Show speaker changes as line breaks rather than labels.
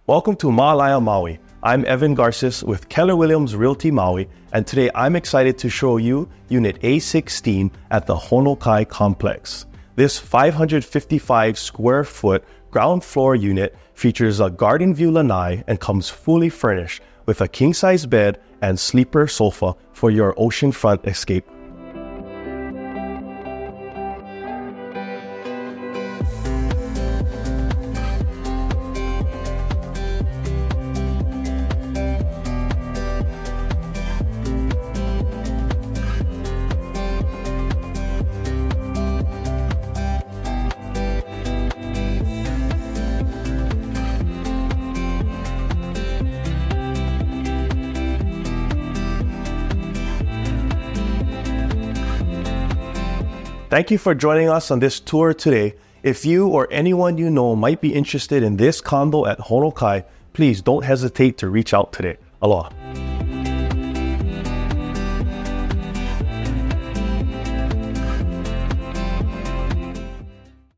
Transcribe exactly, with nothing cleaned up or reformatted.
Welcome to Maalaea Maui. I'm Evan Garces with Keller Williams Realty Maui, and today I'm excited to show you Unit A sixteen at the Hono Kai complex. This five hundred fifty-five square foot ground floor unit features a garden view lanai and comes fully furnished with a king-size bed and sleeper sofa for your oceanfront escape. Thank you for joining us on this tour today. If you or anyone you know might be interested in this condo at Hono Kai, please don't hesitate to reach out today. Aloha.